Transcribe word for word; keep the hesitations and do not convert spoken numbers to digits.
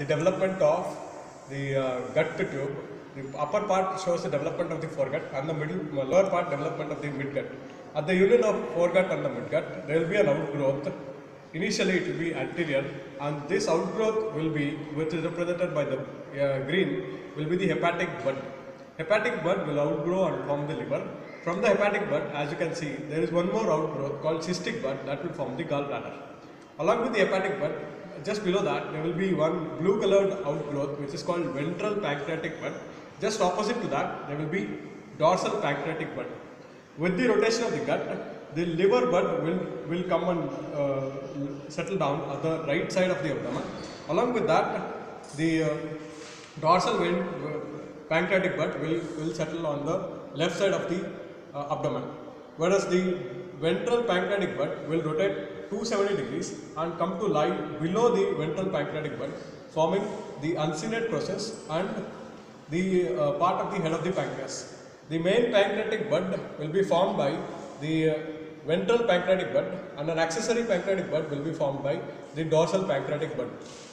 the development of the uh, gut tube. The upper part shows the development of the foregut and the middle lower part development of the midgut. At the union of foregut and the midgut, there will be an outgrowth. Initially it will be anterior, and this outgrowth will be, which is represented by the uh, green, will be the hepatic bud. Hepatic bud will outgrow and form the liver. From the hepatic bud, as you can see, there is one more outgrowth called cystic bud that will form the gallbladder. Along with the hepatic bud, just below that, there will be one blue colored outgrowth which is called ventral pancreatic bud. Just opposite to that, there will be dorsal pancreatic bud. With the rotation of the gut, the liver bud will, will come and uh, settle down at the right side of the abdomen. Along with that, the uh, dorsal uh, pancreatic bud will, will settle on the left side of the uh, abdomen. Whereas the ventral pancreatic bud will rotate two hundred seventy degrees and come to lie below the ventral pancreatic bud, forming the uncinate process and the uh, part of the head of the pancreas. The main pancreatic bud will be formed by the uh, ventral pancreatic bud, and an accessory pancreatic bud will be formed by the dorsal pancreatic bud.